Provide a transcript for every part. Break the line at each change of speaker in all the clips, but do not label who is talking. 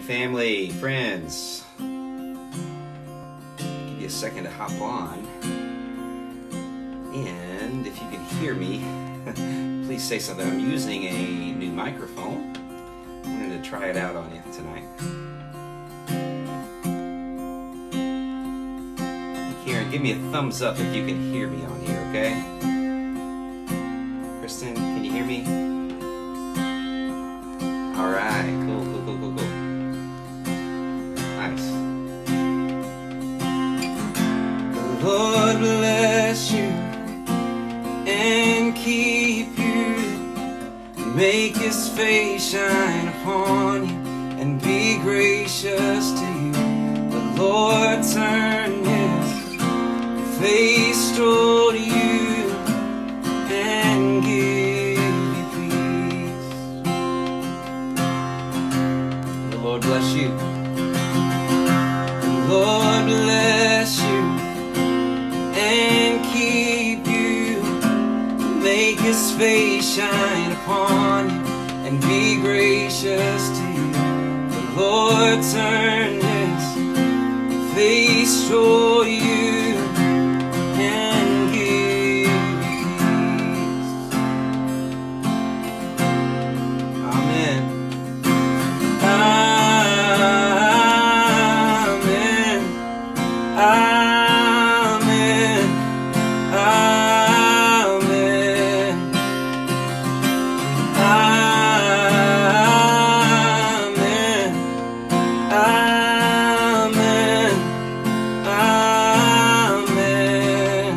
family, friends. Give you a second to hop on. And if you can hear me, please say something. I'm using a new microphone. I wanted to try it out on you tonight. Kieran, give me a thumbs up if you can hear me on here, okay? Kristen, can you hear me? Alright, cool. Nice. The Lord bless you and keep you, make His face shine upon you and be gracious to you. The Lord turn His face toward you and give you peace. The Lord bless you. The Lord bless you and keep you, make His face shine upon you and be gracious to you. The Lord turn His face toward you and give you peace. Amen. Amen. Amen. Amen. Amen. Amen. Amen.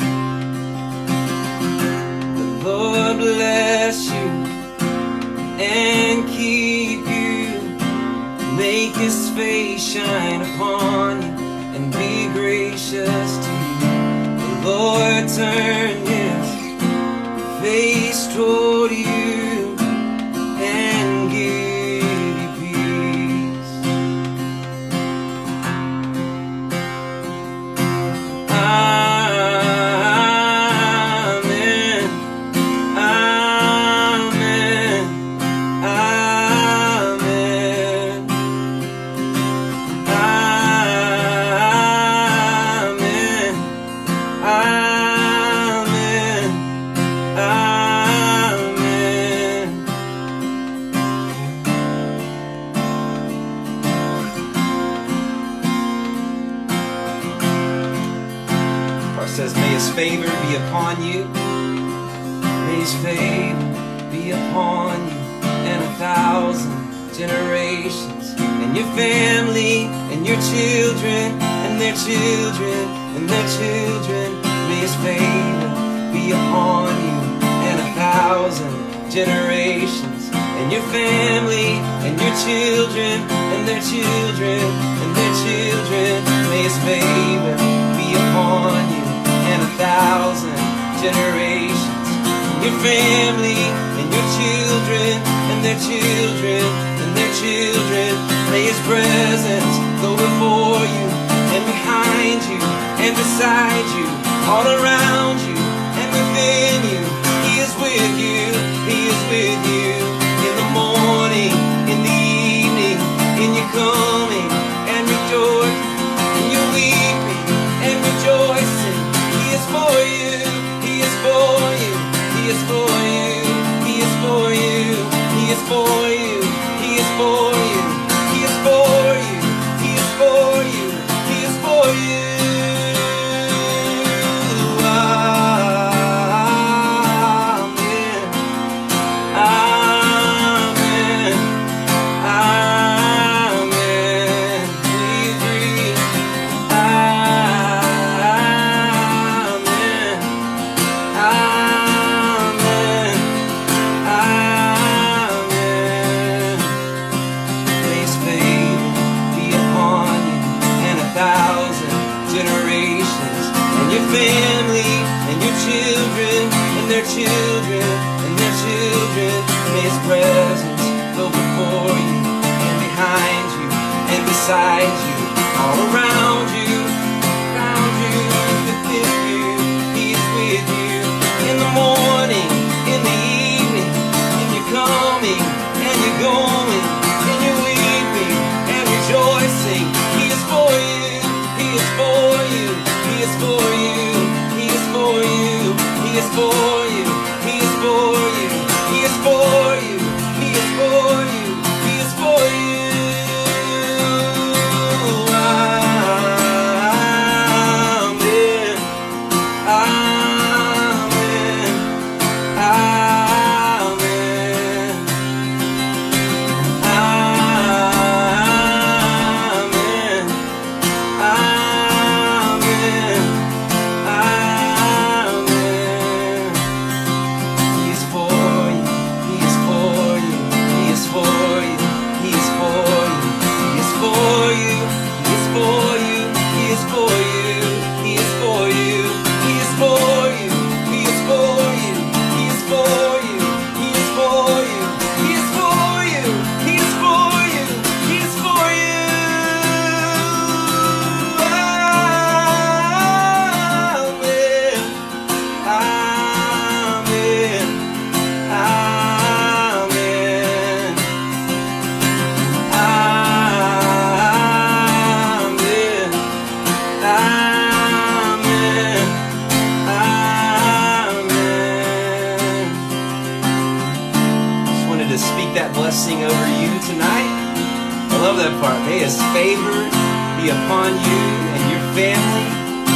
The Lord bless you and keep you, make His face shine upon you and be gracious to you. The Lord turn His face toward you and give you peace. Amen. Amen. Amen. Amen. Amen. Amen. It says, may His favor be upon you. May His favor be upon you and 1,000 generations, and your family and your children and their children and their children. May His favor be upon you and 1,000 generations, and your family and your children and their children and their children. May His favor be upon you and 1,000 generations, and your family and your children and their children and their children. May His presence go before you and behind you and beside you, all around you and within you. He is with you. He is with you in the morning, in the evening, in your coming and your joy, in your weeping and rejoicing. He is for you. He is for you. He is for you. He is for you. He is for you. He is for you. He is for you. He is for you. He is for you. Amen. over you tonight. I love that part. May His favor be upon you and your family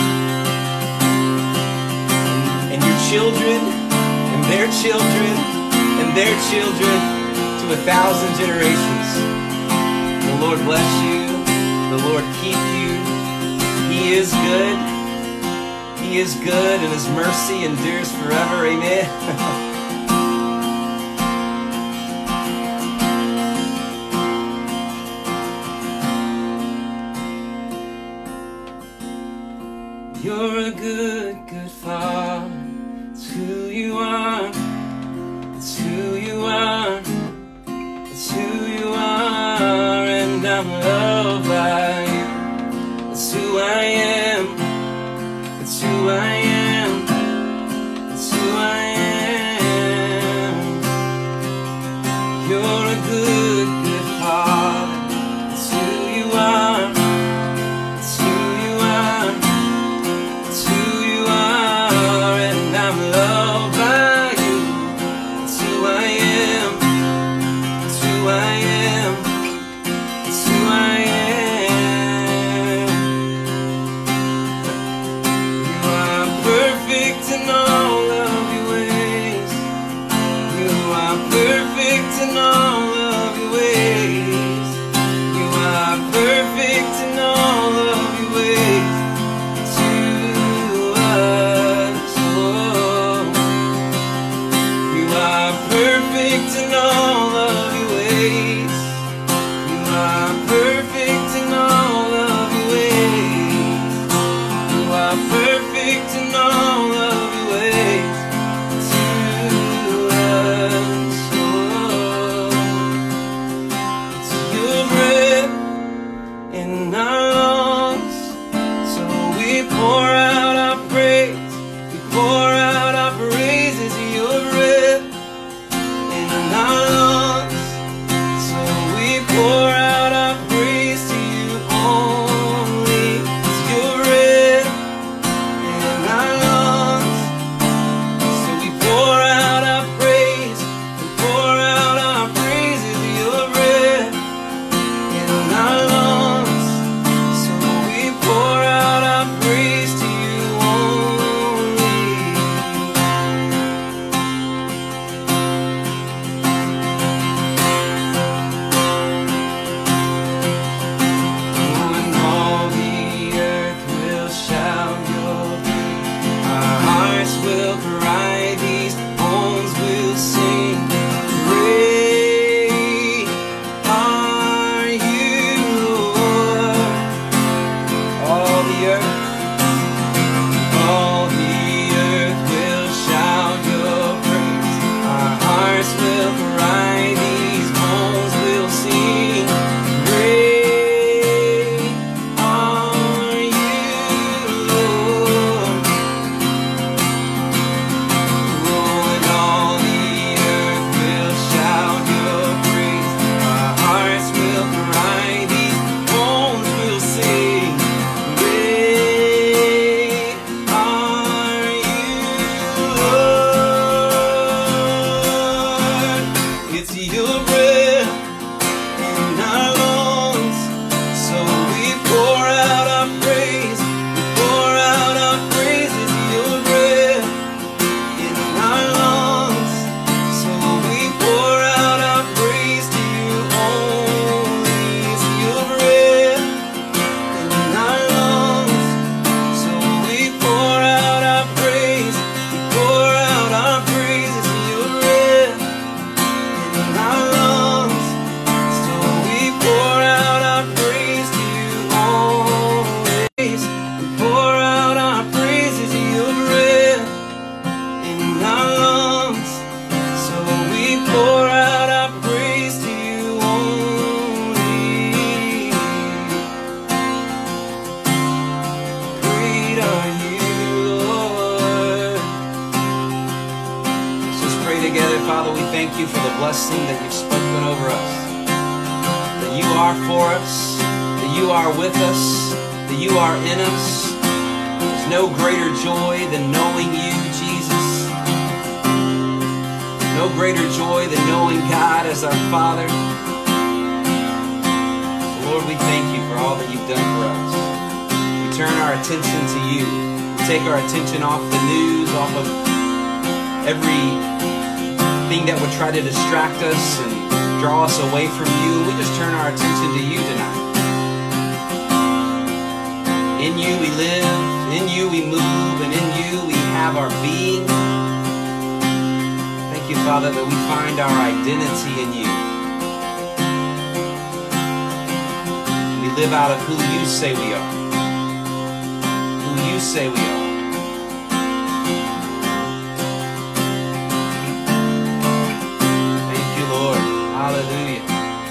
and your children and their children and their children to 1,000 generations. The Lord bless you. The Lord keep you. He is good. He is good, and His mercy endures forever. Amen. You're a good, good Father. It's who you are. It's who you are. It's who you are, and I'm loved by you. It's who I am. It's who I am. It's who I am. You're a good, good Father. It's who you are. It's who you are. It's who you are, and I'm loved by you. It's who I am. It's who I am. It's who I am. You are perfect in all of your ways. You are perfect in all of your ways. You are perfect in all of your ways to us. Oh. You are perfect in all of your ways. You are perfect in all of your ways. You are perfect in all of your ways to us. Oh. It's your breath in our lungs, so we pour out our praise. We pour out our praises. Your breath in our lungs, so we pour out our praise to you only. It's your breath in our lungs, so we pour out our praise. We pour out our praises. Your breath in our lungs, so we pour out our praise to you only. And all the earth will shout your praise. Our hearts will cry, these bones will sing. Great are you, Lord. All the earth will shout your praise. Our hearts will cry, these bones will sing. Great are you, Lord. Oh, and all the earth will shout your praise. Our hearts will cry, these bones will sing. Great are you, Lord. It's your breath in our lungs, so we pour out our praise. We pour out our praises. Your breath in our lungs, so we pour out our praise to you only. It's your breath in our lungs, so we pour out our praise. We pour out our praises. Your breath in our lungs, so we pour out our praise to you always. We pour out our praises. Your breath in our lungs, so we pour out our praise to you only. Great are you, Lord. Let's just pray together. Father, we thank you for the blessing that you've spoken over us, that you are for us, that you are with us, that you are in us. There's no greater joy than knowing you, Jesus. No greater joy than knowing God as our Father. Lord, we thank you for all that you've done for us. We turn our attention to you. We take our attention off the news, off of everything that would try to distract us and draw us away from you. We just turn our attention to you tonight. In you we live, in you we move, and in you we have our being. Thank you, Father, that we find our identity in you. We live out of who you say we are. Who you say we are. Thank you, Lord. Hallelujah.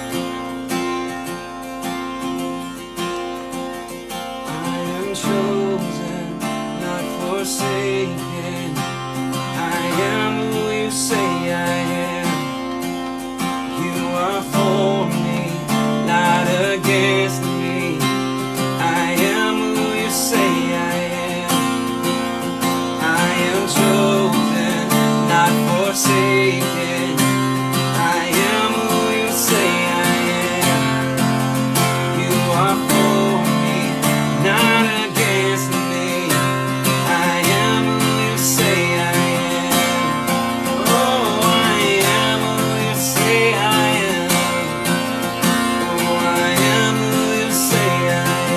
Chosen, not forsaken. I am who you say I am. You are for me, not against me. I am who you say I am. I am chosen, not forsaken. I am who you say I am. You are for me, not against me. I am who you say I am. Oh, I am who you say I am. Oh, I am who you say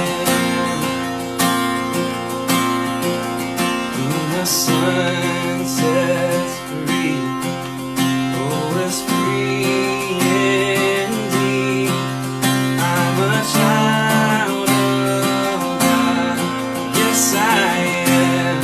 I am. Who the Son sets free, oh, is free indeed. I'm a child of God. Yes, I am.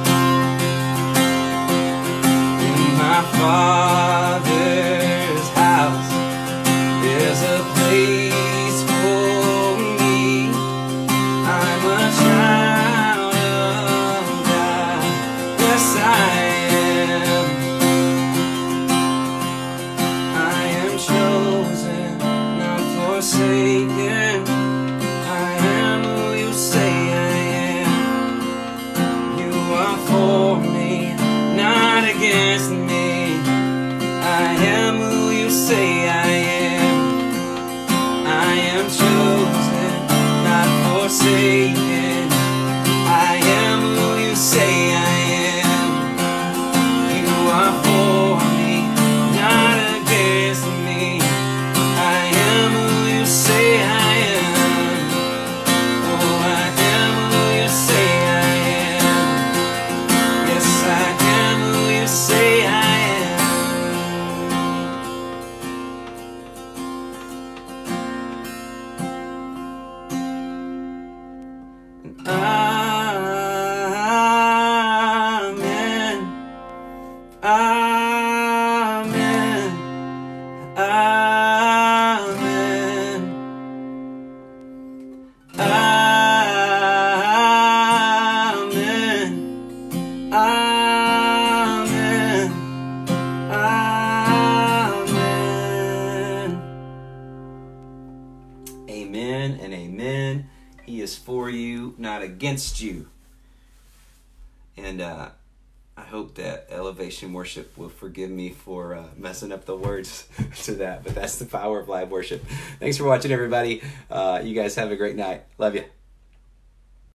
In my Father's house, there's a place for me. I'm a child of God. Yes, I am. I am chosen, not forsaken. I am who you say I am. You are for me, not against me. I am who you say I am. I am chosen, not forsaken. I am who you say I am. You are for me, not against me. I am who you say I am. Oh, I am who you say I am. Yes, I am who you say I am. Amen. Amen. Amen. Amen. Amen. Amen. Amen and amen. He is for you, not against you. And I hope that Elevation Worship will forgive me for messing up the words to that, but that's the power of live worship. Thanks for watching, everybody. You guys have a great night. Love you.